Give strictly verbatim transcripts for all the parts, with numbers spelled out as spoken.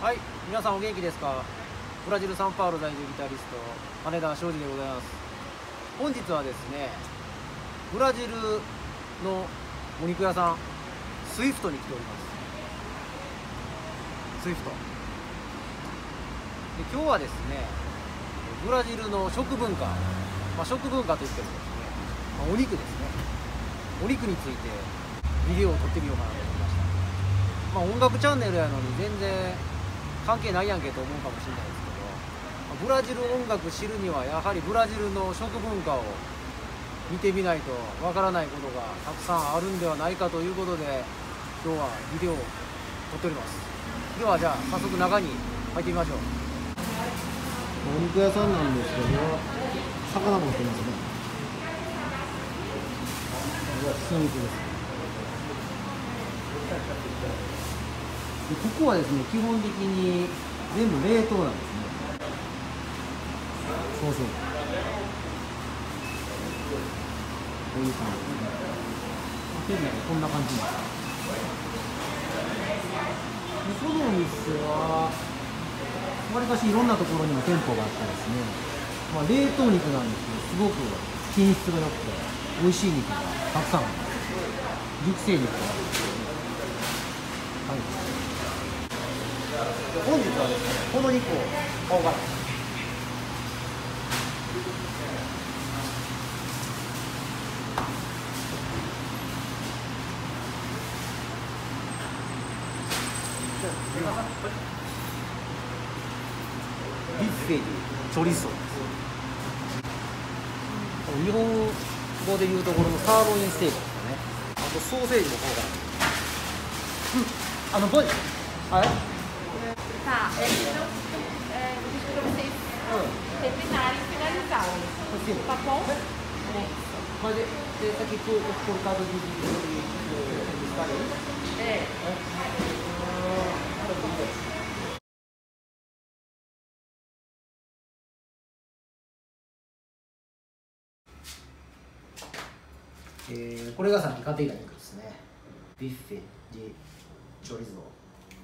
はい、皆さんお元気ですか。ブラジルサンパウロ在住ギタリスト羽田庄司でございます。本日はですね、ブラジルのお肉屋さんスイフトに来ております。スイフトで、今日はですね、ブラジルの食文化、まあ、食文化といってもですね、まあ、お肉ですね、お肉についてビデオを撮ってみようかなと思いました。まあ、音楽チャンネルやのに全然関係ないやんけと思うかもしれないですけど、ブラジル音楽知るにはやはりブラジルの食文化を見てみないとわからないことがたくさんあるんではないかということで、今日はビデオを撮っております。ではじゃあ早速中に入ってみましょう。お肉屋さんなんですけど、魚も売ってますね。スイーツです。でここはですね、基本的に全部冷凍なんですね。そうそう、こういう感じですね。店内はこんな感じです。でこのお店はわりかしいろんなところにも店舗があってですね、まあ、冷凍肉なんですけど、すごく品質が良くて美味しい肉がたくさんあります。熟成肉があるんですよね。はい、本日はですね、この肉を買おうかな。ビュッフェにチョリソーです。日本語でいうところのサーロインステーキですかね。あとソーセージも買おうかな。うん、あのボディ、はい。 Tá, é que não, é, eu disse pra vocês terminarem e finalizarem. Tá bom? Mas esse aqui por, por causa de estar aí? É. Ah, えー、これがさっき買っていた肉ですね。ビュッフェでチョリゾー。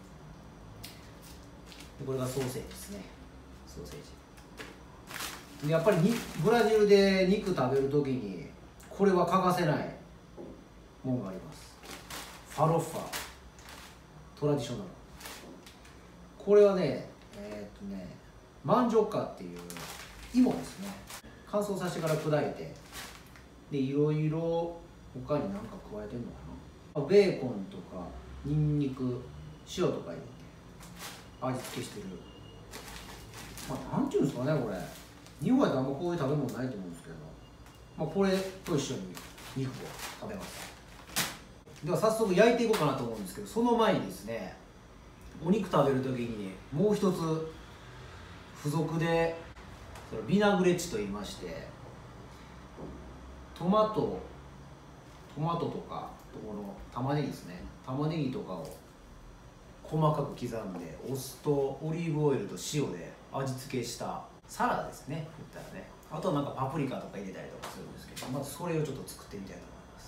これがソーセージですね。ソーセージで、やっぱりにブラジルで肉食べるときにこれは欠かせないものがあります。ファロッファトラディショナル。これはね、えー、っとねマンジョッカっていう芋ですね。乾燥させてから砕いて、でいろいろ他に何か加えてんのかな。ベーコンとかニンニク、塩とか入れて味付けしてる。まあなんていうんですかね、これ日本やとあんまこういう食べ物ないと思うんですけど、まあ、これと一緒に肉を食べます。では早速焼いていこうかなと思うんですけど、その前にですね、お肉食べる時にもう一つ付属でビナグレッチといいまして、トマトトマトとかこの玉ねぎですね、玉ねぎとかを細かく刻んでお酢とオリーブオイルと塩で味付けしたサラダですね。言ったらね、あとはなんかパプリカとか入れたりとかするんですけど、まずそれをちょっと作ってみたいと思います。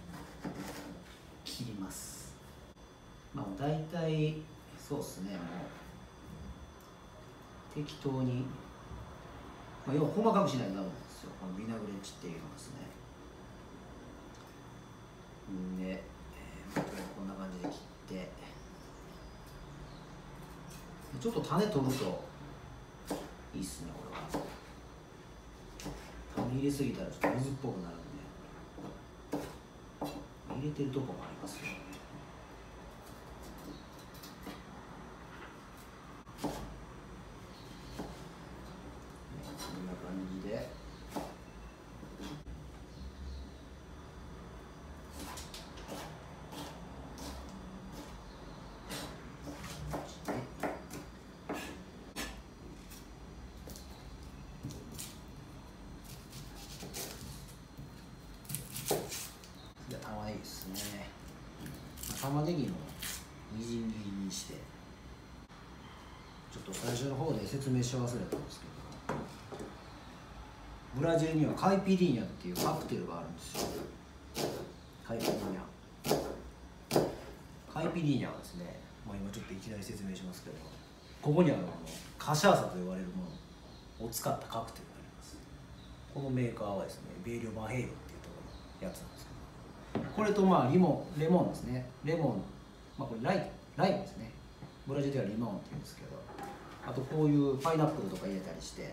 切ります。まあ大体そうですね、もう適当に、まあ、要は細かくしないとダメなんですよ、このビナグレッチっていうのはですね。で、えー、こんな感じで切って、ちょっと種取るといいっすね。これは種入れすぎたらちょっと水っぽくなるんで、入れてるとこもありますよね。こんな感じで玉ねぎですね。玉ねぎのみじん切りにして、ちょっと最初の方で説明し忘れたんですけど、ブラジルにはカイピリーニャっていうカクテルがあるんですよ。カイピリーニャカイピリーニャはですね、 まあ、今ちょっといきなり説明しますけど、ここにはあのカシャーサと呼ばれるものを使ったカクテルがあります。このメーカーはですね、ベーリョバンヘイロっていうところのやつなんですけど、これとまあリモンレモンですね。レモン、まあ、これライライムですね。ブラジルではリモンって言うんですけど、あとこういうパイナップルとか入れたりして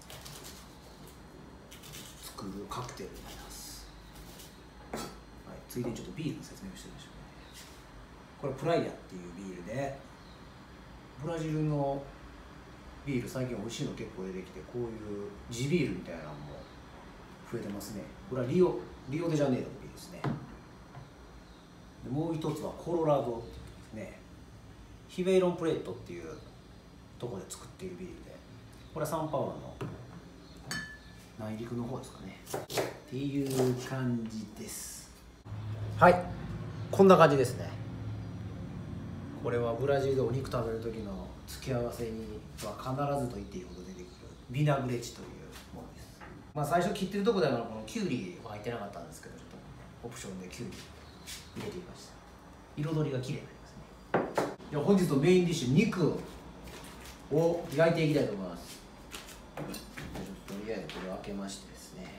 作るカクテルになります。はい、ついでにちょっとビールの説明をしてみましょう。これプライヤっていうビールで、ブラジルのビール最近美味しいの結構出てきて、こういう地ビールみたいなのも増えてますね。これはリオリオデジャネイロのビールですね。でもう一つはコロラドですね。ヒベイロンプレートっていうところで作っているビールで、これはサンパウロの内陸の方ですかねっていう感じです。はい、こんな感じですね。これはブラジルでお肉食べる時の付け合わせには必ずと言っていいほど出てくるビナグレッチというものです。まあ最初切ってるとこではこのキュウリは入ってなかったんですけど、ちょっとオプションでキュウリ入れてみました。彩りが綺麗になりますね。では本日のメインディッシュ、肉を焼いていきたいと思います。ちょっととりあえずこれを開けましてですね、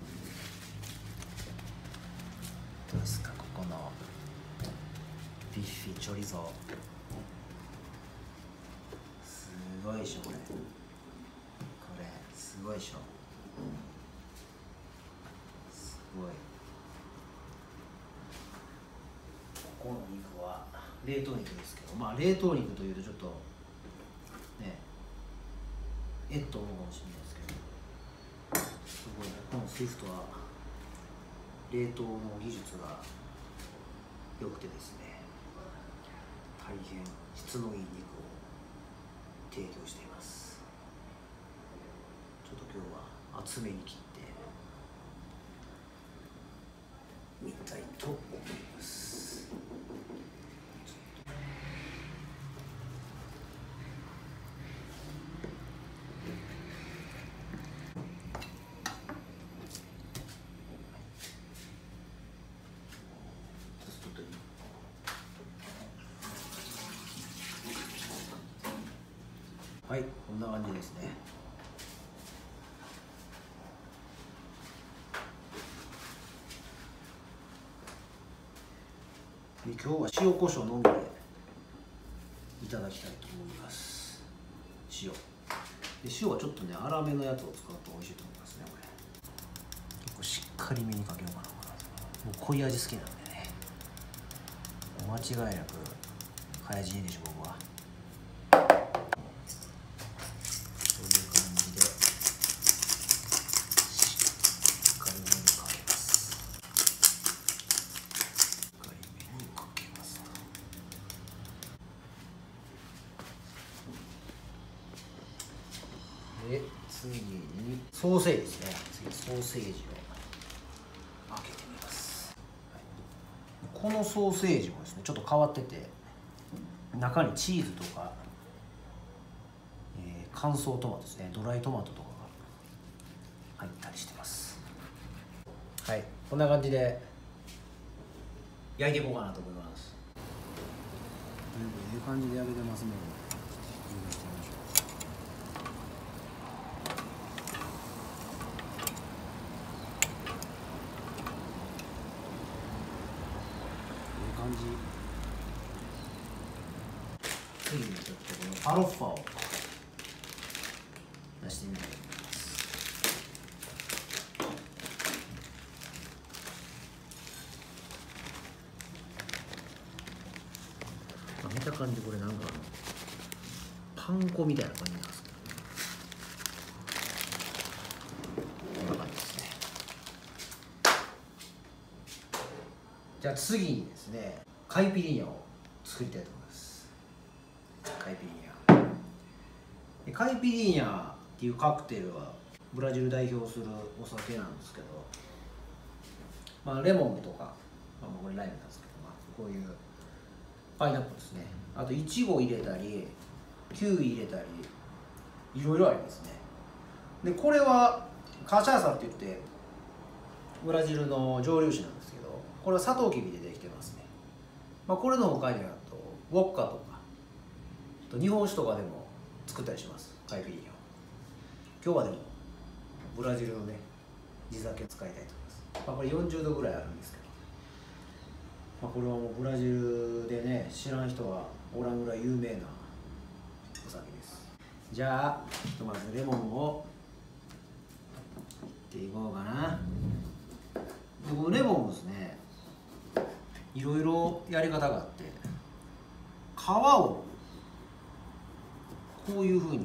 どうですか、ここのビッフィチョリゾー、すごいでしょこれ。これすごいでしょ。すごい。ここの肉は冷凍肉ですけど、まあ冷凍肉というとちょっとねえっと思うかもしれないですけど、すごい。このスイフトは冷凍の技術が良くてですね、大変質のいい肉を提供しています。ちょっと今日は厚めに切ってみたいと思います。はい、こんな感じですね。で今日は塩コショウのみでいただきたいと思います。塩で、塩はちょっとね粗めのやつを使うと美味しいと思いますね。これ結構しっかりめにかけようかな。もう濃い味好きなんでね、間違いなく早死にでしょ僕は。で次にソーセージですね。次ソーセージを開けてみます。はい、このソーセージもですねちょっと変わってて、中にチーズとか、えー、乾燥トマトですね、ドライトマトとかが入ったりしてます。はい、こんな感じで焼いていこうかなと思います。いい感じで焼けてますね。感じ。次にちょっとこのパロッファを出してみたいと思います。まあ、見た感じこれなんかパン粉みたいな感じなんですけどね。こんな感じですね。じゃあ次にですね、カイピリーニャを作りたいと思います。カイピリーニャ。でカイピリーニャっていうカクテルはブラジル代表するお酒なんですけど、まあレモンとか、まあ、これライムなんですけど、まあ、こういうパイナップルですね。あとイチゴ入れたり、キウイ入れたり、いろいろありますね。でこれはカシャーサって言ってブラジルの蒸留酒なんですけど、これはサトウキビでできてますね。まあ、これの他にはとウォッカとかあと日本酒とかでも作ったりします。カイピリーを今日はでもブラジルのね地酒を使いたいと思います。まあ、これよんじゅうどぐらいあるんですけど、まあ、これはもうブラジルでね知らん人はおらんぐらい有名なお酒です。じゃあひとまずレモンをいっていこうかな。僕レモンですねいろいろやり方があって、皮をこういうふうに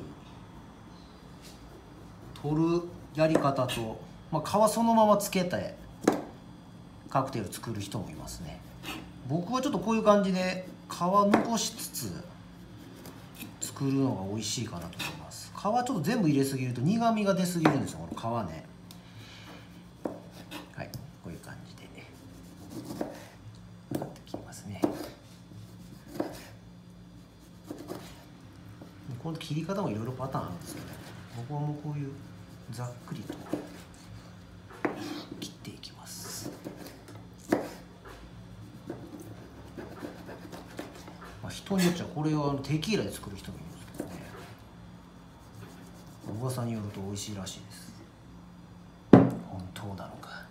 取るやり方と、まあ、皮そのままつけてカクテル作る人もいますね。僕はちょっとこういう感じで皮残しつつ作るのが美味しいかなと思います。皮ちょっと全部入れすぎると苦みが出すぎるんですよ、この皮ね。はい、こういう感じで買ってきますね。この切り方もいろいろパターンあるんですけど、僕はもうこういうざっくりと切っていきます。まあ、人によっちゃこれをテキーラで作る人もいるんですけどね、噂によると美味しいらしいです。本当なのか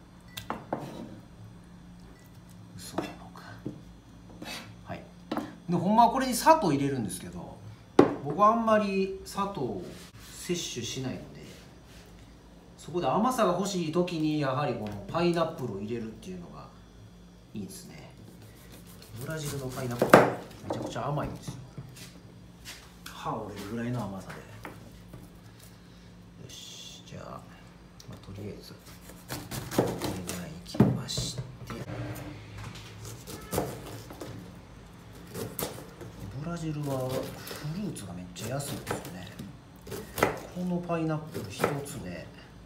嘘なのか。はい。でほんまはこれに砂糖入れるんですけど、僕はあんまり砂糖を摂取しないので、そこで甘さが欲しい時にやはりこのパイナップルを入れるっていうのがいいですね。ブラジルのパイナップルめちゃくちゃ甘いんですよ。歯折れるぐらいの甘さで。よし、じゃあ、まあ、とりあえずこれぐらいいきまして、ブラジルはフルーツがめっちゃ安いんですよね。このパイナップル一つで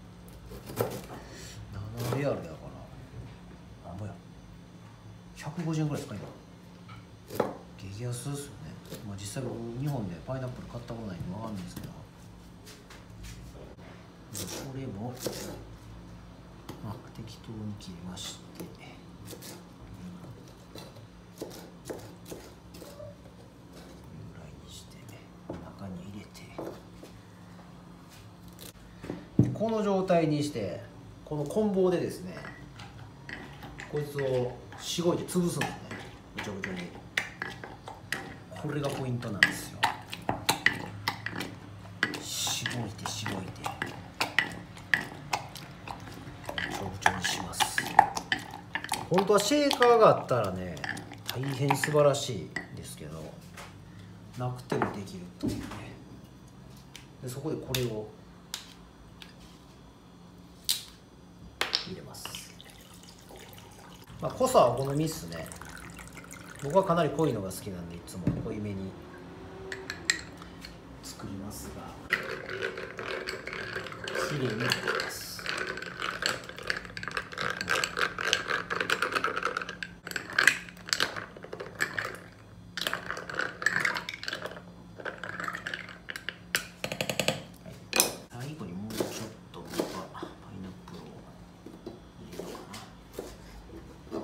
ななレアルやからなんぼやひゃくごじゅうえんぐらいですか今。激安ですよね。まあ実際僕日本でパイナップル買ったことないんで分かんないですけど、これもまあ適当に切りまして、この状態にしてこの棍棒でですねこいつをしごいて潰すんですね、ぐちょぐちょに。これがポイントなんですよ。しごいてしごいてぐちょぐちょにします。本当はシェーカーがあったらね大変素晴らしいですけど、なくてもできるというね。でそこでこれを入れます。まあ、濃さはお好みっすね。僕はかなり濃いのが好きなんでいつも濃いめに作りますが、きれいに入れます。最後にもうちょっとパイナップルを入れようか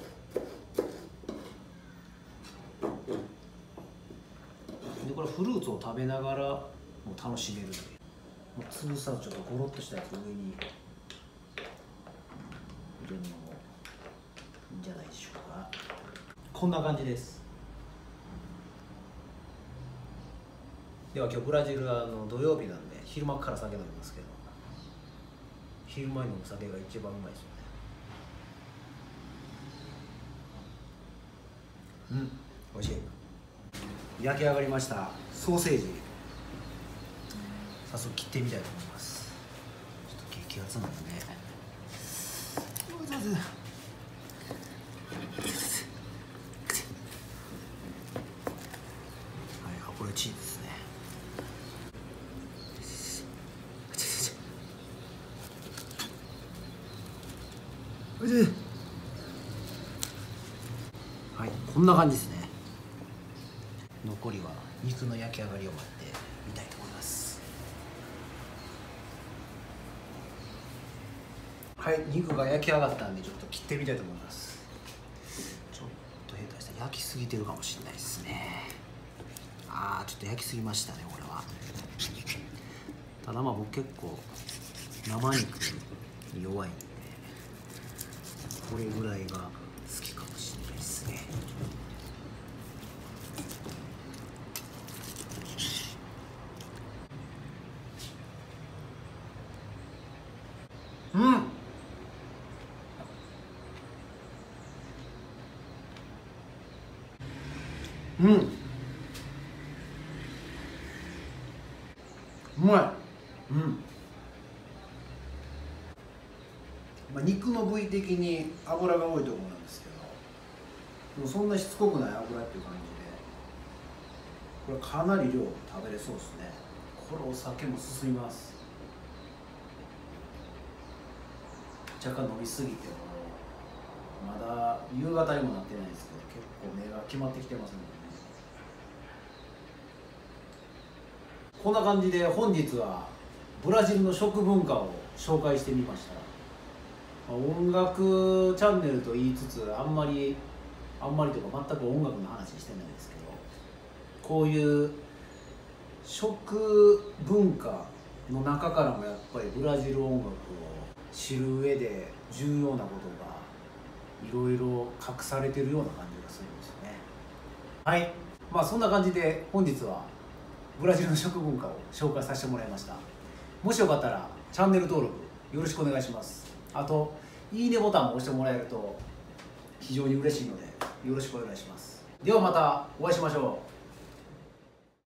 な。でこれフルーツを食べながらもう楽しめるという、もう潰さずちょっとゴロッとしたやつを上に入れるのもいいんじゃないでしょうか。こんな感じです。では今日ブラジルはあの土曜日なんで昼間から酒飲みますけど、昼間に飲む酒が一番うまいですよね。うん、美味しい。焼き上がりましたソーセージ、早速切ってみたいと思います。ちょっと激アツなんでね。はい、これチーズですね。はい、こんな感じですね。残りは肉の焼き上がりを待ってみたいと思います。はい、肉が焼き上がったんでちょっと切ってみたいと思います。ちょっと下手したら焼きすぎてるかもしれないですね。ああちょっと焼きすぎましたねこれは。ただまあ僕結構生肉に弱いんでこれぐらいが好きかもしれないですね。うんうんうまい。うん、まあ、肉の部位的に脂が多いところなんですけど、でもそんなしつこくない油っていう感じで、これかなり量食べれそうですね。これお酒も進みます。若干飲みすぎてもまだ夕方にもなってないんですけど、結構目が決まってきてますのでね。こんな感じで本日はブラジルの食文化を紹介してみました。音楽チャンネルと言いつつあんまりあんまりというか全く音楽の話してないんですけど、こういう食文化の中からもやっぱりブラジル音楽を知る上で重要なことがいろいろ隠されてるような感じがするんですよね。はい、まあそんな感じで本日はブラジルの食文化を紹介させてもらいました。もしよかったらチャンネル登録よろしくお願いします。あといいねボタンも押してもらえると非常に嬉しいのでよろしくお願いします。ではまたお会いしましょう。